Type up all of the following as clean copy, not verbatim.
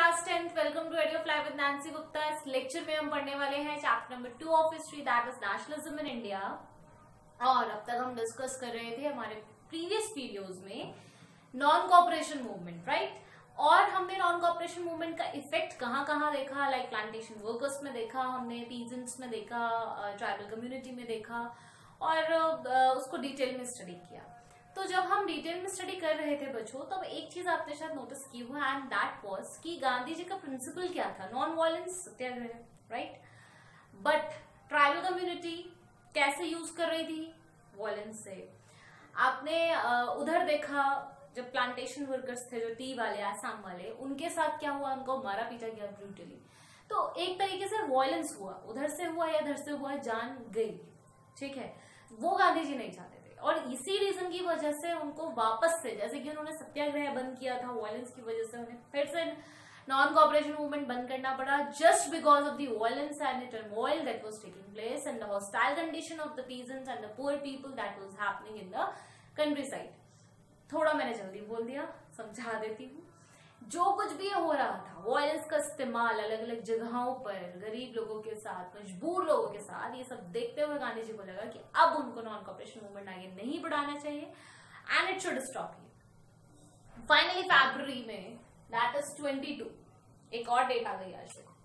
Class 10th welcome to एडियो fly with Nancy Gupta. इस lecture में हम पढ़ने वाले हैं chapter number 2 of history, that is nationalism in India. और अब तक हम डिस्कस कर रहे थे हमारे प्रीवियस वीडियोस में नॉन कॉपरेशन मूवमेंट, राइट। और हमने नॉन कॉपरेशन मूवमेंट का इफेक्ट कहाँ कहाँ देखा, लाइक प्लांटेशन वर्कर्स में देखा, हमने पीजेंट्स में देखा, ट्राइबल कम्युनिटी में देखा और उसको डिटेल में स्टडी किया। तो जब हम डिटेल में स्टडी कर रहे थे बच्चों, तब एक चीज आपने शायद नोटिस की हो, एंड दैट वाज कि गांधी जी का प्रिंसिपल क्या था, non violence, satyagraha, right. But tribal community कैसे यूज कर रही थी, वायलेंस से। आपने उधर देखा जब प्लांटेशन वर्कर्स थे, जो टी वाले, आसाम वाले, उनके साथ क्या हुआ, उनको मारा पीटा गया ब्रूटली। तो एक तरीके से वायलेंस हुआ, उधर से हुआ या इधर से हुआ, जान गई, ठीक है। वो गांधी जी नहीं चाहते थे और इसी रीजन की वजह से उनको वापस से, जैसे कि उन्होंने सत्याग्रह बंद किया था, वायलेंस की वजह से उन्हें फिर से नॉन कॉपरेशन मूवमेंट बंद करना पड़ा, just because of the violence and the turmoil that was taking place and the hostile condition of the peasants and the poor people that was happening in the countryside. थोड़ा मैंने जल्दी बोल दिया, समझा देती हूँ। जो कुछ भी हो रहा था, वायलेंस का इस्तेमाल अलग अलग जगहों पर गरीब लोगों के साथ, मजबूर लोगों के साथ, ये सब देखते हुए गांधी जी को लगा कि अब उनको नॉन कॉपरेशन मूवमेंट आगे नहीं बढ़ाना चाहिए and it should stop here. Finally फरवरी में, दैट इज 22, एक और डेट आ गई आज देखो,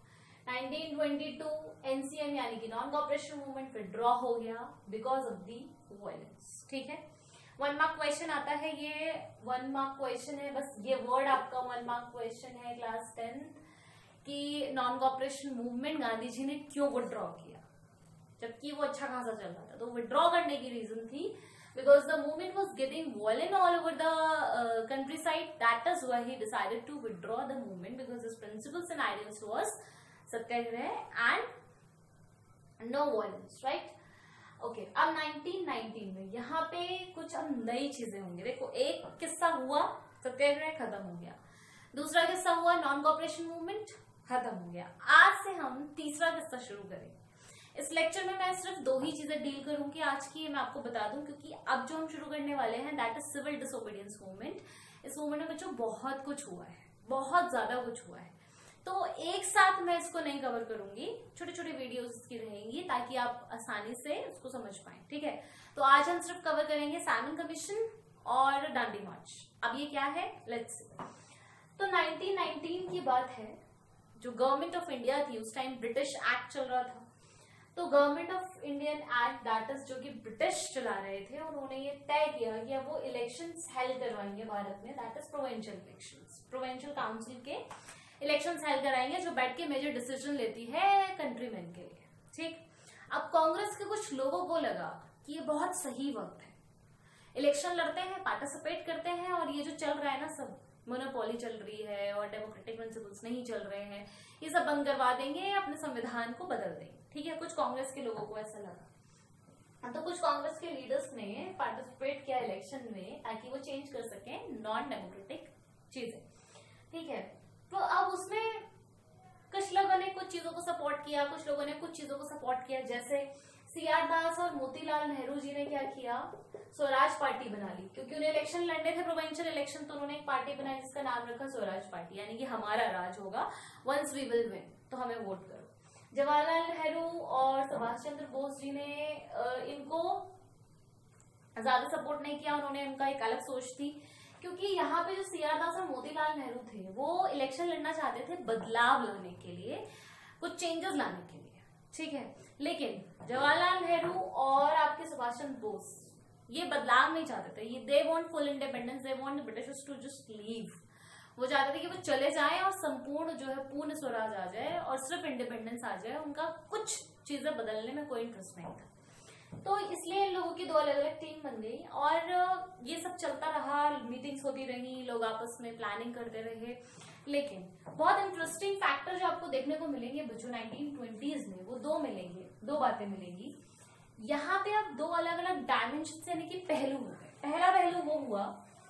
1922 एनसीएम यानी कि नॉन कॉपरेशन मूवमेंट विड्रॉ हो गया बिकॉज ऑफ दी वायलेंस, ठीक है। 1 मार्क क्वेश्चन आता है, ये 1 मार्क क्वेश्चन है, बस ये वर्ड आपका 1 मार्क क्वेश्चन है क्लास 10 कि non cooperation movement Gandhi ji ने क्यों विड्रॉ किया, जबकि वो अच्छा खासा चल रहा था। तो विड्रॉ करने की रीजन थी because the movement was getting violent all over the countryside, that is why he decided to withdraw the movement because his principles and ideals was satyagraha and no violence, right. Okay, अब 1919 में यहाँ पे कुछ अब नई चीजें होंगी। देखो, एक किस्सा हुआ, सत्याग्रह खत्म हो गया, दूसरा किस्सा हुआ नॉन कॉपरेशन मूवमेंट खत्म हो गया। आज से हम तीसरा किस्सा शुरू करेंगे। इस लेक्चर में मैं सिर्फ 2 ही चीजें डील करूंगी आज की, मैं आपको बता दूं, क्योंकि अब जो हम शुरू करने वाले हैं that is civil disobedience movement. इस मूवमेंट में बच्चों बहुत कुछ हुआ है, बहुत ज्यादा कुछ हुआ है। तो एक साथ मैं इसको नहीं कवर करूंगी, छोटे छोटे वीडियोस इसकी रहेंगी ताकि आप आसानी से उसको समझ पाए, ठीक है। तो आज हम सिर्फ कवर करेंगे सैमन कमीशन और डांडी मार्च। अब ये क्या है, लेट्स सी। तो 1919 की बात है, जो गवर्नमेंट ऑफ इंडिया थी उस टाइम ब्रिटिश एक्ट चल रहा था। तो government of Indian act, that is जो कि ब्रिटिश चला रहे थे, उन्होंने ये तय किया कि अब वो इलेक्शंस हेल्ड करवाएंगे भारत में, that is provincial elections, provincial council के इलेक्शंस हेल्ड कराएंगे, जो बैठ के मेजर डिसीजन लेती है कंट्रीमैन के लिए, ठीक। अब कांग्रेस के कुछ लोगों को लगा कि ये बहुत सही वक्त है, इलेक्शन लड़ते हैं, पार्टिसिपेट करते हैं, और ये जो चल रहा है ना, सब मोनोपोली चल रही है और डेमोक्रेटिक प्रिंसिपल्स नहीं चल रहे हैं, ये सब बंद करवा देंगे, अपने संविधान को बदल देंगे, ठीक है। कुछ कांग्रेस के लोगों को ऐसा लगा, तो कुछ कांग्रेस के लीडर्स ने पार्टिसिपेट किया इलेक्शन में ताकि वो चेंज कर सके नॉन डेमोक्रेटिक चीजें, ठीक है। तो अब उसमें कुछ लोगों ने कुछ चीजों को सपोर्ट किया, कुछ लोगों ने कुछ चीजों को सपोर्ट किया, जैसे सीआर दास और मोतीलाल नेहरू जी ने क्या किया, स्वराज पार्टी बना ली, क्योंकि उन्हें इलेक्शन लड़ने थे, प्रोविंशियल इलेक्शन, तो उन्होंने एक पार्टी बनाई जिसका नाम रखा स्वराज पार्टी, यानी कि हमारा राज होगा, वंस वी विल विन, तो हमें वोट करो। जवाहरलाल नेहरू और सुभाष चंद्र बोस जी ने इनको ज्यादा सपोर्ट नहीं किया, उन्होंने उनका एक अलग सोच थी, क्योंकि यहाँ पे जो सीआर दास और मोतीलाल नेहरू थे वो इलेक्शन लड़ना चाहते थे बदलाव लाने के लिए, कुछ चेंजेस लाने के लिए, ठीक है। लेकिन जवाहरलाल नेहरू और आपके सुभाष चंद्र बोस ये बदलाव नहीं चाहते थे, ये they want full independence, they want the Britishers to just leave. वो चाहते थे कि वो चले जाएं और संपूर्ण जो है पूर्ण स्वराज आ जाए और सिर्फ इंडिपेंडेंस आ जाए, उनका कुछ चीजें बदलने में कोई इंटरेस्ट नहीं था। तो इसलिए इन लोगों की 2 अलग अलग टीम बन गई और ये सब चलता रहा, मीटिंग्स होती रही, लोग आपस में प्लानिंग करते रहे। लेकिन बहुत इंटरेस्टिंग फैक्टर जो आपको देखने को मिलेंगे बच्चों 1920s में, वो 2 मिलेंगे, 2 बातें मिलेंगी। यहाँ पे अब 2 अलग अलग डायमेंशन यानी कि पहलू हो गए। पहला पहलू वो हुआ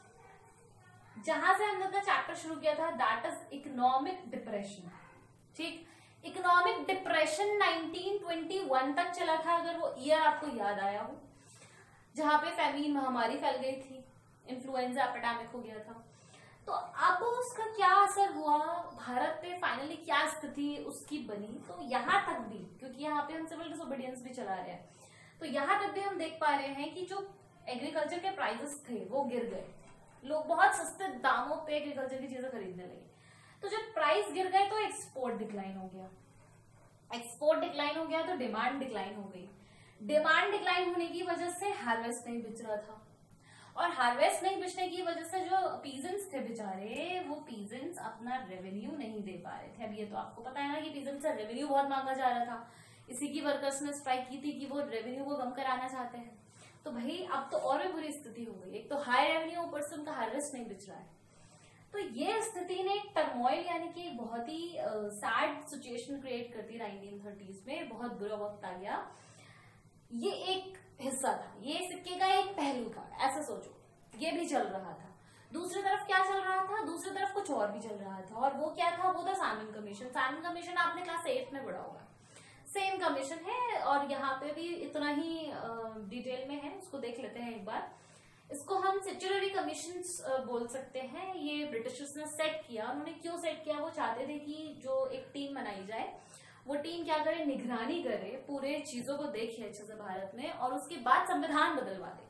जहां से हमने अपना चैप्टर शुरू किया था, दैट इज इकोनॉमिक डिप्रेशन, ठीक। इकोनॉमिक डिप्रेशन 1921 तक चला था, अगर वो ईयर आपको याद आया हो, जहां पे फैमिन महामारी फैल गई थी, इन्फ्लुएंजा एपिडेमिक हो गया था। तो अब उसका क्या असर हुआ भारत पे, फाइनली क्या स्थिति उसकी बनी, तो यहाँ तक भी, क्योंकि यहाँ पे हम सिविल डिसोबीडियंस भी चला रहे हैं, तो यहाँ तक भी हम देख पा रहे हैं कि जो एग्रीकल्चर के प्राइसेस थे वो गिर गए, लोग बहुत सस्ते दामों पे एग्रीकल्चर की चीजें खरीदने लगे। तो जब प्राइस गिर गए तो एक्सपोर्ट डिक्लाइन हो गया, एक्सपोर्ट डिक्लाइन हो गया तो डिमांड डिक्लाइन हो गई, डिमांड डिक्लाइन होने की वजह से हार्वेस्ट नहीं बिच रहा था, और हार्वेस्ट नहीं बिचने की वजह से जो पीजेंट्स थे बेचारे, वो पीजेंट्स अपना रेवेन्यू नहीं दे पा रहे थे। अब ये तो आपको पता है ना कि पीजेंट्स से रेवेन्यू बहुत मांगा जा रहा था, इसी की वर्कर्स ने स्ट्राइक की थी कि वो रेवेन्यू को कम कराना चाहते हैं। तो भाई अब तो और भी बुरी स्थिति हो गई, एक तो हाई रेवेन्यू, ऊपर से उनका हार्वेस्ट नहीं बिच रहा है। तो ये स्थिति ने टर्मोइल यानी कि बहुत ही सैड सिचुएशन क्रिएट कर दी 1930s में, बहुत बुरा वक्त आ गया। ये एक हिस्सा था, ये सिक्के का एक पहलू था, ऐसा सोचो, ये भी चल रहा था। दूसरी तरफ क्या चल रहा था, दूसरी तरफ कुछ और भी चल रहा था, और वो क्या था, वो था साइमन कमीशन। साइमन कमीशन आपने क्लास 8 में पढ़ा होगा, सेम कमीशन है, और यहाँ पे भी इतना ही डिटेल में है, उसको देख लेते हैं एक बार। इसको हम स्टैट्यूटरी कमीशंस बोल सकते हैं। ये ब्रिटिशर्स ने सेट किया, उन्होंने क्यों सेट किया, वो चाहते थे कि जो एक टीम बनाई जाए, वो टीम क्या करे, निगरानी करे, पूरे चीजों को देखे अच्छे से भारत में, और उसके बाद संविधान बदलवा दे,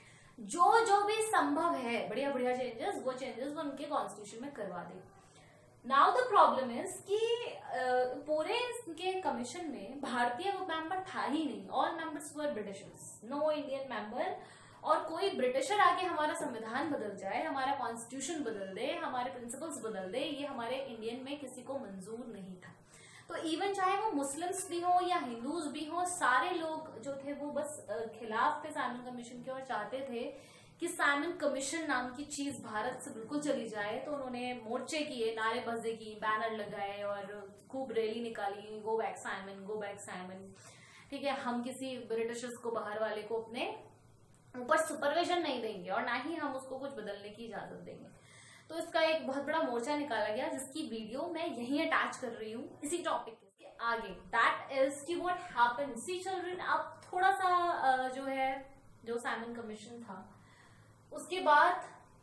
जो भी संभव है बढ़िया बढ़िया चेंजेस, वो चेंजेस वो उनके कॉन्स्टिट्यूशन में करवा दे। नाउ द प्रॉब्लम इज कि पूरे के कमीशन में भारतीय मेंबर था ही नहीं, all members were Britishers, no Indian member. और कोई ब्रिटिशर आके हमारा संविधान बदल जाए, हमारा कॉन्स्टिट्यूशन बदल दे, हमारे प्रिंसिपल्स बदल दे, ये हमारे इंडियन में किसी को मंजूर नहीं था। तो इवन चाहे वो मुस्लिम्स भी हो या हिंदूज भी हो, सारे लोग जो थे वो बस खिलाफ थे साइमन कमीशन के, और चाहते थे कि साइमन कमीशन नाम की चीज भारत से बिल्कुल चली जाए। तो उन्होंने मोर्चे किए, नारेबाजी की, बैनर लगाए और खूब रैली निकाली, go back Simon, go back Simon. ठीक है, हम किसी ब्रिटिशर्स को, बाहर वाले को अपने ऊपर सुपरविजन नहीं देंगे, और ना ही हम उसको कुछ बदलने की इजाजत देंगे। तो इसका एक बहुत बड़ा मोर्चा निकाला गया, जिसकी वीडियो मैं यहीं अटैच कर रही हूँ इसी टॉपिक के आगे। दैट इज कि व्हाट हैपेंड, सी चिल्ड्रन। अब थोड़ा सा जो है, जो साइमन कमीशन था, उसके बाद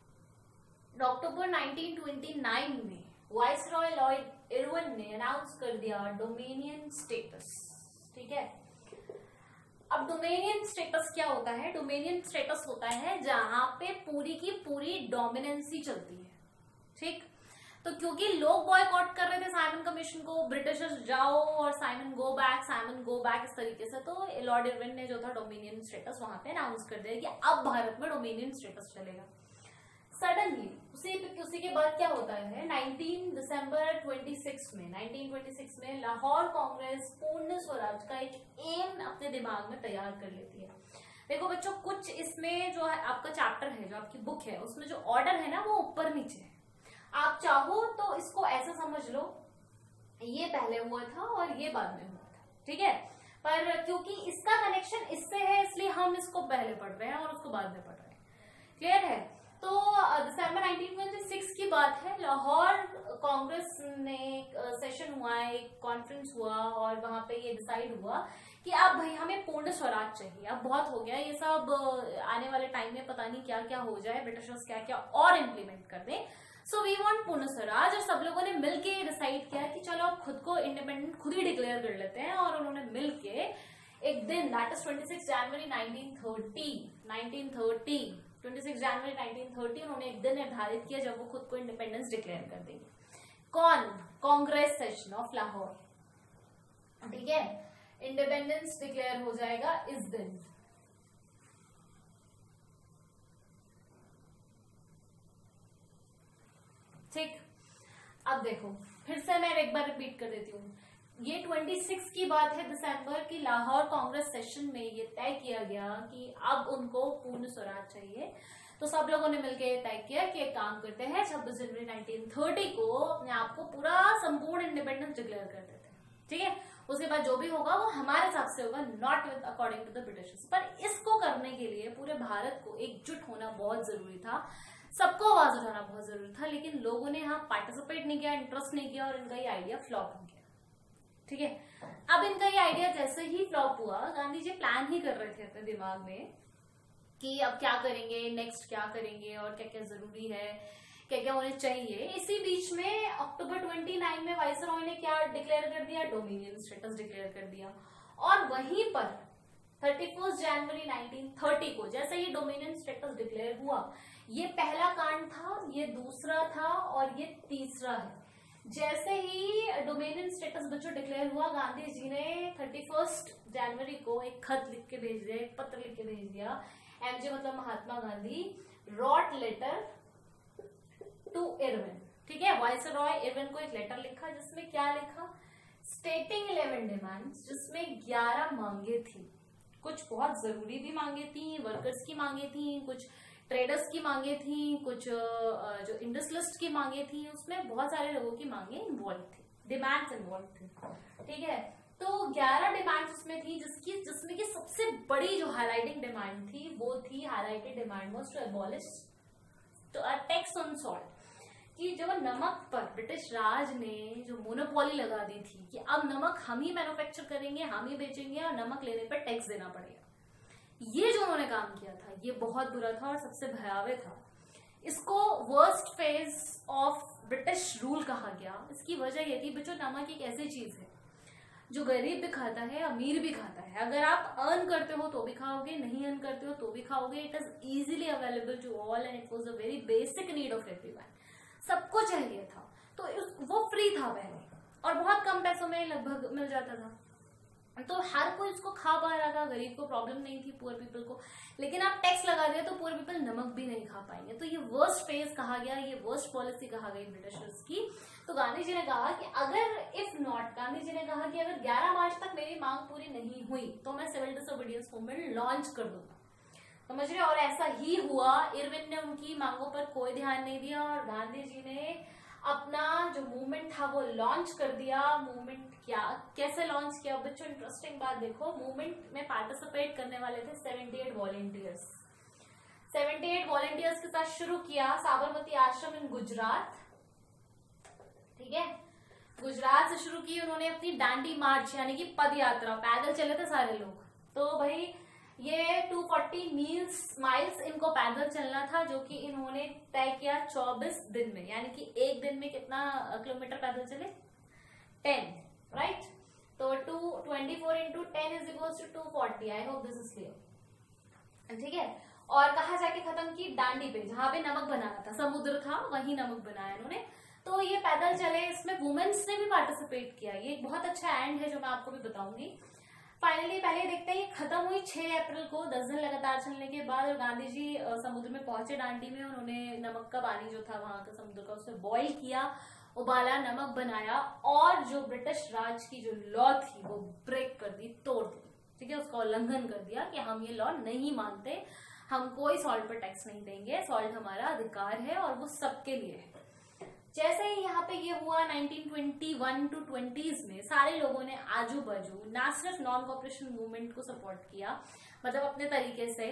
अक्टूबर 1929 में वाइसरॉय लॉर्ड इरविन ने अनाउंस कर दिया डोमिनियन स्टेटस। ठीक है, अब डोमेनियन स्टेटस क्या होता है, डोमेनियन स्टेटस होता है जहां पे पूरी की पूरी डोमिनेंसी चलती है। ठीक, तो क्योंकि लोग बॉयकॉट कर रहे थे साइमन कमीशन को, ब्रिटिशर्स जाओ और Simon go back, Simon go back, इस तरीके से, तो लॉर्ड इरविन ने जो था डोमिनियन स्टेटस वहां पे अनाउंस कर दिया कि अब भारत में डोमिनियन स्टेटस चलेगा। सडनली उसी के बाद क्या होता है, 19 दिसंबर 1926 में लाहौर कांग्रेस पूर्ण स्वराज का एक एम अपने दिमाग में तैयार कर लेती है। देखो बच्चों, कुछ इसमें जो है आपका चैप्टर है, जो आपकी बुक है, उसमें जो ऑर्डर है ना वो ऊपर नीचे है। आप चाहो तो इसको ऐसा समझ लो, ये पहले हुआ था और ये बाद में हुआ था। ठीक है, पर क्योंकि इसका कनेक्शन इससे है, इसलिए हम इसको पहले पढ़ रहे हैं और उसको बाद में पढ़ रहे हैं। क्लियर है? तो दिसंबर 1926 की बात है, लाहौर कांग्रेस ने सेशन हुआ, एक कॉन्फ्रेंस हुआ, और वहां पे ये डिसाइड हुआ कि अब भाई हमें पूर्ण स्वराज चाहिए, अब बहुत हो गया ये सब, आने वाले टाइम में पता नहीं क्या क्या हो जाए, ब्रिटिशर्स क्या क्या और इम्प्लीमेंट कर दें, सो वी वांट पूर्ण स्वराज। और सब लोगों ने मिलके डिसाइड किया कि चलो अब खुद को इंडिपेंडेंट खुद ही डिक्लेयर कर लेते हैं, और उन्होंने मिलके एक दिन, दैट इज 26 जनवरी 1930 26 जनवरी 1930 उन्होंने एक दिन निर्धारित किया जब वो खुद को इंडिपेंडेंस डिक्लेयर कर देंगे। कौन? Congress session of Lahore. ठीक है, इंडिपेंडेंस डिक्लेयर हो जाएगा इस दिन। ठीक, अब देखो फिर से मैं एक बार रिपीट कर देती हूँ, ये 26 की बात है दिसंबर की, लाहौर कांग्रेस सेशन में ये तय किया गया कि अब उनको पूर्ण स्वराज चाहिए। तो सब लोगों ने मिलकर तय किया कि एक काम करते हैं, 26 जनवरी 1930 को अपने आप को पूरा संपूर्ण इंडिपेंडेंस डिक्लेयर कर देते हैं। ठीक है, उसके बाद जो भी होगा वो हमारे हिसाब से होगा, not with according to the Britishers. पर इसको करने के लिए पूरे भारत को एकजुट होना बहुत जरूरी था, सबको आवाज उठाना बहुत जरूरी था, लेकिन लोगों ने यहाँ पार्टिसिपेट नहीं किया, इंटरेस्ट नहीं किया, और इनका ये आइडिया फ्लॉप हो गया। ठीक है, अब इनका ये आइडिया जैसे ही फ्लॉप हुआ, गांधी जी प्लान ही कर रहे थे अपने दिमाग में कि अब क्या करेंगे, नेक्स्ट क्या करेंगे और क्या क्या जरूरी है। क्या क्या होने चाहिए। इसी बीच में अक्टूबर 29 में वाइसरॉय ने क्या डिक्लेयर कर दिया, डोमिनियन स्टेटस डिक्लेयर कर दिया। और वहीं पर 31 जनवरी 1930 को जैसे ये डोमिनियन स्टेटस डिक्लेयर हुआ, ये पहला कांड था, ये दूसरा था और ये तीसरा है। जैसे ही डोमिनियन स्टेटस बच्चों डिक्लेयर हुआ, गांधी जी ने 31 जनवरी को एक खत लिख के भेज दिया, एक पत्र लिख के भेज दिया। एमजे मतलब Mahatma Gandhi wrote letter to Irwin, ठीक है, वाइसरॉय इरविन को एक लेटर लिखा जिसमें क्या लिखा, स्टेटिंग 11 डिमांड्स, जिसमें 11 मांगे थी। कुछ बहुत जरूरी भी मांगे थी, वर्कर्स की मांगे थी, कुछ ट्रेडर्स की मांगे थी, कुछ जो इंडस्ट्रियलिस्ट की मांगे थी, उसमें बहुत सारे लोगों की मांगे इन्वॉल्व थी, डिमांड्स इन्वॉल्व थी, ठीक है। तो 11 डिमांड्स उसमें थी, जिसमें की सबसे बड़ी जो हाईलाइटिंग डिमांड थी वो थी, highlighted demand was to abolish tax on salt, कि जो नमक पर ब्रिटिश राज ने जो मोनोपोली लगा दी थी कि अब नमक हम ही मैन्युफैक्चर करेंगे, हम ही बेचेंगे और नमक लेने पर टैक्स देना पड़ेगा। ये जो उन्होंने काम किया था ये बहुत बुरा था और सबसे भयावह था। इसको worst phase of British rule कहा गया। इसकी वजह ये थी बच्चों, नमक एक ऐसी चीज है जो गरीब भी खाता है, अमीर भी खाता है। अगर आप अर्न करते हो तो भी खाओगे, नहीं अर्न करते हो तो भी खाओगे। It is easily available to all and it was a very basic need of everyone. सबको चाहिए था, तो वो फ्री था पहले और बहुत कम पैसों में लगभग मिल जाता था, तो हर कोई इसको खा पा रहा था, गरीब को प्रॉब्लम नहीं थी, पुअर पीपल को। लेकिन आप टैक्स लगा दिया तो पुअर पीपल नमक भी नहीं खा पाएंगे। तो ये वर्स्ट फेज कहा गया, ये वर्स्ट पॉलिसी कहा गई ब्रिटिशर्स की। तो गांधी जी ने कहा कि अगर इफ नॉट, गांधी जी ने कहा कि अगर 11 मार्च तक मेरी मांग पूरी नहीं हुई तो मैं सिविल डिसोबीडियंस मूवमेंट लॉन्च कर दूंगा, समझ रहे। और ऐसा ही हुआ। इरविन ने उनकी मांगों पर कोई ध्यान नहीं दिया और गांधी जी ने अपना जो मूवमेंट था वो लॉन्च कर दिया। मूवमेंट क्या, कैसे लॉन्च किया बच्चों, इंटरेस्टिंग बात देखो। मूवमेंट में पार्टिसिपेट करने वाले थे 78 वॉलेंटियर्स। 78 वॉलेंटियर्स के साथ शुरू किया साबरमती आश्रम इन गुजरात, ठीक है। गुजरात से शुरू की उन्होंने अपनी डांडी मार्च यानी कि पद यात्रा, पैदल चले थे सारे लोग। तो भाई ये 240 माइल्स इनको पैदल चलना था, जो कि इन्होंने तय किया 24 दिन में। यानी कि एक दिन में कितना किलोमीटर पैदल चले, 10, राइट। तो 24 into 10 is equals to 240। I hope this is clear, ठीक है। और कहा जाके खत्म की डांडी पे, जहां पे नमक बनाया था, समुद्र था वहीं नमक बनाया इन्होंने। तो ये पैदल चले, इसमें वुमेन्स ने भी पार्टिसिपेट किया। ये एक बहुत अच्छा एंड है जो मैं आपको भी बताऊंगी। फाइनली पहले देखते हैं ये खत्म हुई 6 अप्रैल को, 10 दिन लगातार चलने के बाद। और गांधी जी समुद्र में पहुंचे डांडी में। उन्होंने नमक का पानी जो था वहां का समुद्र का, उसमें बॉईल किया, उबाला, नमक बनाया और जो ब्रिटिश राज की जो लॉ थी वो ब्रेक कर दी, तोड़ दी, ठीक है। उसका उल्लंघन कर दिया कि हम ये लॉ नहीं मानते, हम कोई सॉल्ट पर टैक्स नहीं देंगे, सॉल्ट हमारा अधिकार है और वो सबके लिए है। जैसे ही यहाँ पे ये हुआ 1921 टू 20s में सारे लोगों ने आजू बाजू ना सिर्फ नॉन कॉपरेशन मूवमेंट को सपोर्ट किया, मतलब अपने तरीके से,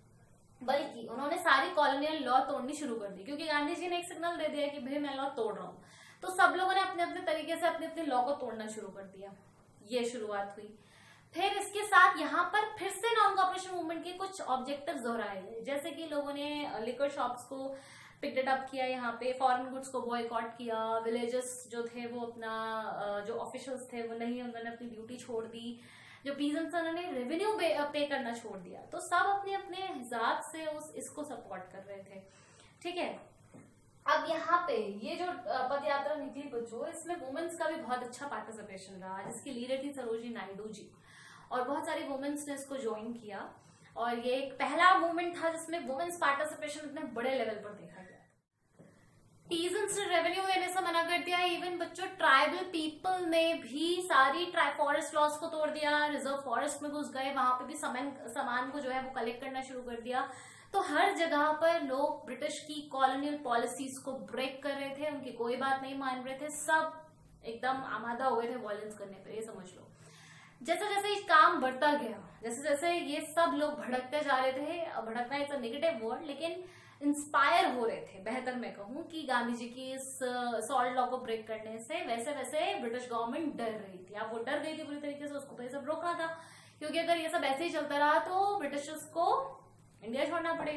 बल्कि उन्होंने सारी कॉलोनियल लॉ तोड़नी शुरू कर दी। क्योंकि गांधी जी ने एक सिग्नल दे दिया कि भाई मैं लॉ तोड़ रहा हूँ, तो सब लोगों ने अपने अपने तरीके से अपने अपने लॉ को तोड़ना शुरू कर दिया। ये शुरुआत हुई। फिर इसके साथ यहाँ पर फिर से नॉन कॉपरेशन मूवमेंट के कुछ ऑब्जेक्टिव्स दोहराए गए, जैसे कि लोगों ने लिकर शॉप्स को पिकड अप किया, यहाँ पे फॉरेन गुड्स को बॉयकॉट किया, विलेजेस जो थे वो अपना जो ऑफिशियल्स थे वो नहीं, उन्होंने अपनी ड्यूटी छोड़ दी, जो पीजेंट्स उन्होंने रेवेन्यू पे करना छोड़ दिया। तो सब अपने अपने हिसाब से इसको सपोर्ट कर रहे थे, ठीक है। अब यहाँ पे ये जो पद यात्रा निकली बच्चों, इसमें वुमेन्स का भी बहुत अच्छा पार्टिसिपेशन रहा, जिसकी लीडर थी सरोजिनी नायडू जी, और बहुत सारी वुमेन्स ने इसको ज्वाइन किया। और ये एक पहला मूवमेंट था जिसमें वुमेन्स पार्टिसिपेशन इतने बड़े लेवल पर देखा गया। पीजेंट्स ने रेवेन्यू देने से मना कर दिया। इवन बच्चों ट्राइबल पीपल ने भी सारी फॉरेस्ट लॉज को तोड़ दिया, रिजर्व फॉरेस्ट में घुस गए, वहां पे भी सामान को जो है वो कलेक्ट करना शुरू कर दिया। तो हर जगह पर लोग ब्रिटिश की कॉलोनियल पॉलिसीज को ब्रेक कर रहे थे, उनकी कोई बात नहीं मान रहे थे, सब एकदम आमादा हो गए थे वायलेंस करने पर, ये समझ लो। जैसे जैसे ये काम बढ़ता गया, जैसे जैसे ये सब लोग भड़कते जा रहे थे, भड़कना इट्स अ नेगेटिव वर्ड, लेकिन इंस्पायर हो रहे थे, बेहतर मैं कहूं, कि गांधी जी की इस सॉल्ट लॉ को ब्रेक करने से वैसे वैसे ब्रिटिश गवर्नमेंट डर रही थी। अब वो डर गई थी पूरी तरीके से, उसको तो ये सब रोकना था, क्योंकि अगर ये सब ऐसे ही चलता रहा तो ब्रिटिशर्स को इंडिया छोड़ना पड़ेगा।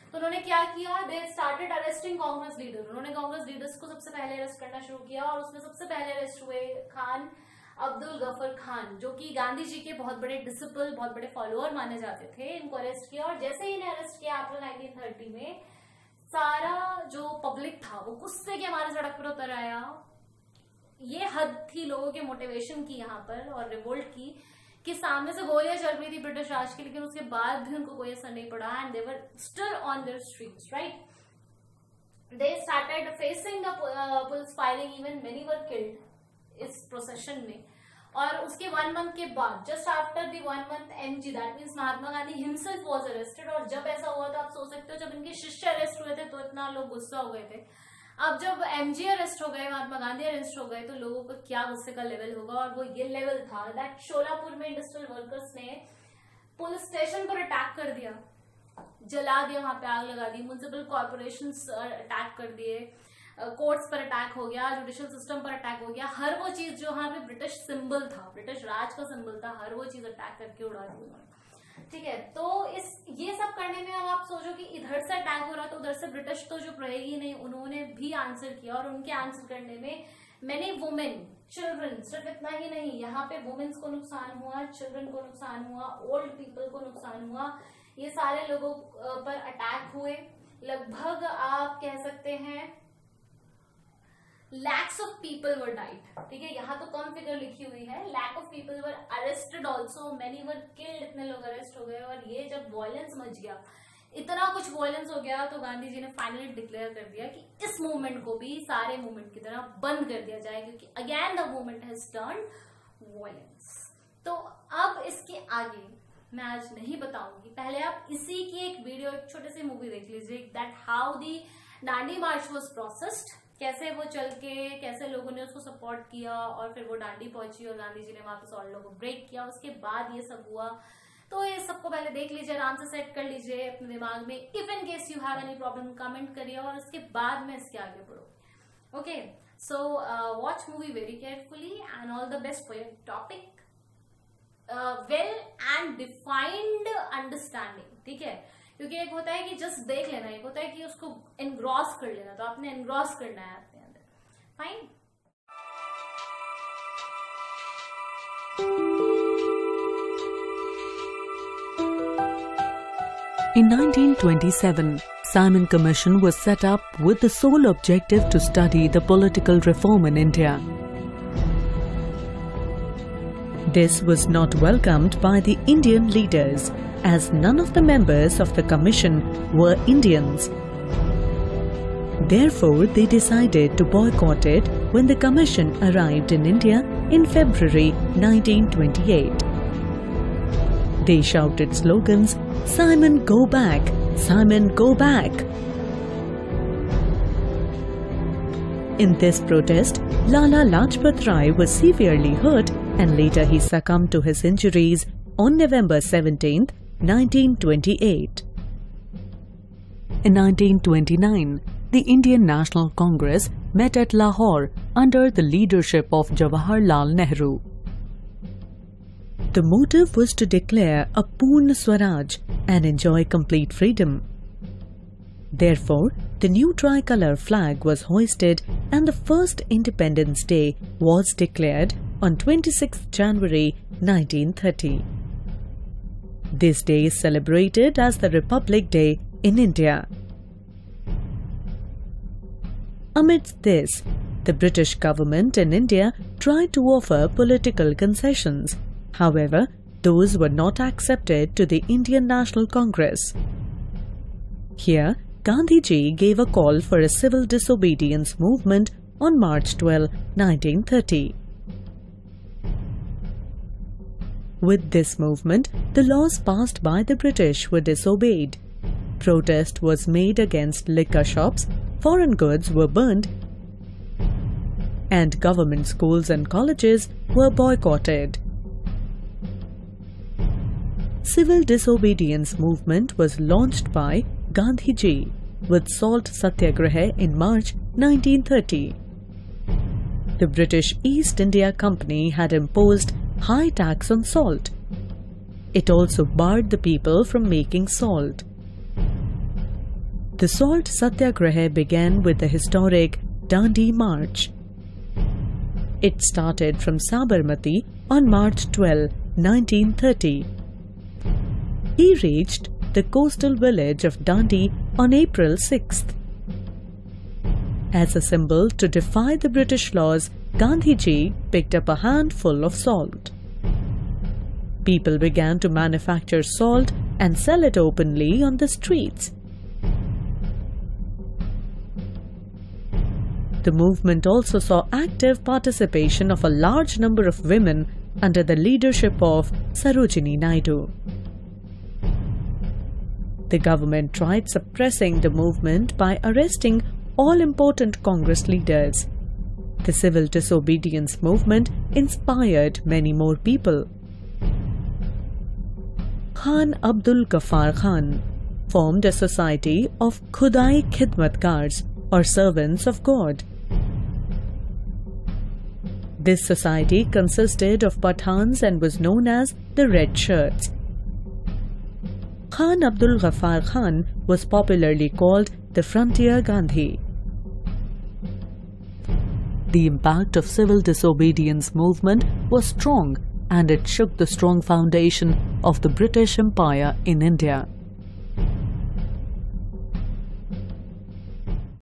तो उन्होंने क्या किया, they started arresting Congress leader. उन्होंने कांग्रेस लीडर्स को सबसे पहले अरेस्ट करना शुरू किया और उसमें सबसे पहले अरेस्ट हुए खान अब्दुल गफर खान, जो कि गांधी जी के बहुत बड़े डिसिपल, बहुत बड़े फॉलोअर माने जाते थे। इनको अरेस्ट किया और जैसे ही इन्हें अरेस्ट किया अप्रैल 1930 में, सारा जो पब्लिक था वो गुस्से के मारे सड़क पर उतर आया। ये हद थी लोगों के मोटिवेशन की यहाँ पर और रिवोल्ट की, कि सामने से गोलियां चल रही थी ब्रिटिश राज की, लेकिन उसके बाद भी उनको कोई असर नहीं पड़ा and they were still on their streets, right. They started facing the police firing, even many were killed इस प्रोसेशन में। और उसके 1 मंथ के बाद, just after the 1 month MG, that means Mahatma Gandhi himself was arrested. और जब ऐसा हुआ तो आप सोच सकते हो, जब इनके शिष्य अरेस्ट हुए थे तो इतना लोग गुस्सा हो गए थे, अब जब एमजी अरेस्ट हो गए, महात्मा गांधी अरेस्ट हो गए, तो लोगों का क्या गुस्से का लेवल होगा। और वो ये लेवल था दैट शोलापुर में इंडस्ट्रियल वर्कर्स ने पुलिस स्टेशन पर अटैक कर दिया, जला दिया, वहां पे आग लगा दी, म्युनिसिपल कॉर्पोरेशंस अटैक कर दिए, कोर्ट्स पर अटैक हो गया, जुडिशियल सिस्टम पर अटैक हो गया। हर वो चीज जो वहां पे ब्रिटिश सिंबल था, ब्रिटिश राज का सिंबल था, हर वो चीज अटैक करके उड़ा दी उन्होंने, ठीक है। तो ये सब करने में अब आप सोचो कि इधर से अटैक हो रहा तो उधर से ब्रिटिश तो जो रहेगी नहीं, उन्होंने भी आंसर किया। और उनके आंसर करने में मेनी वुमेन, चिल्ड्रन, सिर्फ इतना ही नहीं, यहाँ पे वुमेन्स को नुकसान हुआ, चिल्ड्रन को नुकसान हुआ, ओल्ड पीपल को नुकसान हुआ, ये सारे लोगों पर अटैक हुए। लगभग आप कह सकते हैं lakhs of people were died, ठीक है। यहाँ तो कम फिगर लिखी हुई है, lack of people were arrested also, many were killed, इतने लोग अरेस्ट हो गए। और ये जब वायलेंस मच गया, इतना कुछ वायलेंस हो गया, तो गांधी जी ने फाइनली डिक्लेयर कर दिया कि इस मूवमेंट को भी सारे मूवमेंट की तरह बंद कर दिया जाए, क्योंकि again the movement has turned violence. तो अब इसके आगे मैं आज नहीं बताऊंगी, पहले आप इसी की एक वीडियो, एक छोटी सी मूवी देख लीजिए, that how the Dandi march was processed, कैसे वो चल के, कैसे लोगों ने उसको सपोर्ट किया और फिर वो दांडी पहुंची और गांधी जी ने वहां पे सॉल्ट को ब्रेक किया, उसके बाद ये सब हुआ। तो ये सबको पहले देख लीजिए, आराम से सेट कर लीजिए अपने दिमाग में। If in case you have any problem comment करिए और उसके बाद में इसके आगे बढ़ो। Okay, so watch movie very carefully and all the best for your topic, well and defined understanding, ठीक है। क्योंकि एक होता है कि जस्ट देख लेना, एक होता है कि उसको एनग्रॉस कर लेना, तो आपने एनग्रॉस करना है अपने अंदर, fine. In 1927, Simon Commission was set up with the sole objective to study the political reform in India. This was not welcomed by the Indian leaders, as none of the members of the commission were Indians. Therefore, they decided to boycott it when the commission arrived in India in February 1928. They shouted slogans, "Simon, go back! Simon, go back!" In this protest, Lala Lajpat Rai was severely hurt and later he succumbed to his injuries on November 17, 1928. In 1929, the Indian National Congress met at Lahore under the leadership of Jawaharlal Nehru. The motive was to declare a Purna Swaraj and enjoy complete freedom. Therefore, the new tricolour flag was hoisted and the first Independence Day was declared on 26 January 1930. This day is celebrated as the Republic Day in India. Amidst this, the British government in India tried to offer political concessions. However, those were not accepted to the Indian National Congress. Here, Gandhiji gave a call for a civil disobedience movement on March 12, 1930. With this movement, the laws passed by the British were disobeyed. Protest was made against liquor shops, foreign goods were burned, and government schools and colleges were boycotted. Civil disobedience movement was launched by Gandhiji with Salt Satyagraha in March 1930. The British East India Company had imposed high tax on salt. It also barred the people from making salt. The Salt Satyagraha began with the historic Dandi March. It started from Sabarmati on March 12, 1930. He reached the coastal village of Dandi on April 6th. As a symbol to defy the British laws, Gandhiji picked up a handful of salt. People began to manufacture salt and sell it openly on the streets. The movement also saw active participation of a large number of women under the leadership of Sarojini Naidu. The government tried suppressing the movement by arresting all important Congress leaders. The civil disobedience movement inspired many more people. Khan Abdul Ghaffar Khan formed a society of Khudai Khidmatkars, or servants of God. This society consisted of Pathans and was known as the Red Shirts. Khan Abdul Ghaffar Khan was popularly called the Frontier Gandhi. The impact of civil disobedience movement was strong, and it shook the strong foundation of the British Empire in India.